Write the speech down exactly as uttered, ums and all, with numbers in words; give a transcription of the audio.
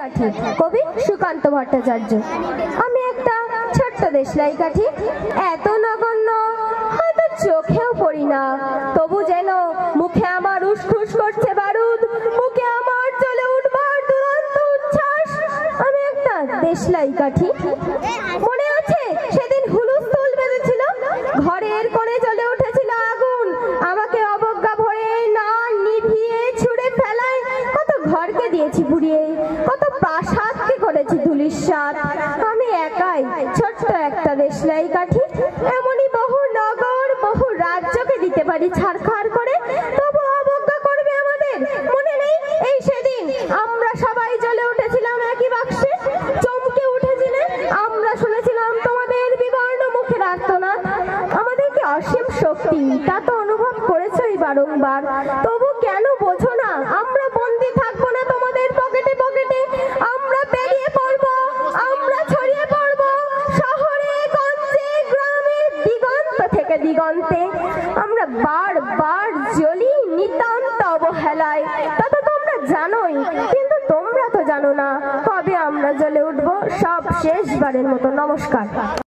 কবি সুকান্ত ভট্টাচার্য। আমি একটা ছোট্ট দেশলাই কাঠি, এত নগণ্য হয়তো চোখেও পড়ি না, তবু যেন মুখে আমার উসখুস করছে বারুদ, মুখে আমার চলে উঠবার দুরন্ত উচ্ছ্বাস। আমি একটা দেশলাই কাঠি। মনে আছে সেদিন হুলুস্থুল বেঁধেছিল, ঘরের কোণে জ্বলে উঠেছিল আগুন, আমাকে অবজ্ঞা ভরে না নিভিয়ে ছুড়ে ফেলায় কত ঘরকে দিয়েছি পুড়িয়ে, কত প্রাসাদকে করেছি ধুলিস্যাৎ। আমি একাই ছোট্ট একটা দেশলাই কাঠি, এমনই বহু নগর বহু রাজ্যকে দিতে পারি ছারখার করে, তবু অবজ্ঞা করবে আমাদের। মনে নেই এই সেদিন আমরা সবাই জ্বলে উঠেছিলাম একই বাক্সে, চমকে উঠেছিলেন আমরা, শুনেছিলাম তোমাদের বিবর্ণ মুখের আর্তনাদ। আমাদের কি অসীম শক্তি তা তো অনুভব করেছই বারংবার, তবু কেন বোঝো না আমরা বন্দি থাকবো না তোমাদের পকেটে পকেটে, আমরা বেরিয়ে পড়বো, আমরা ছড়িয়ে পড়বো শহরে গঞ্জে গ্রামে দিগন্ত থেকে দিগন্তে। আমরা বারবার জ্বলি নিতান্ত অবহেলায়, তা তো তোমরা জানোই, কিন্তু তোমরা তো জানো না কবে আমরা জ্বলে উঠবো। সব শেষবারের মতো নমস্কার।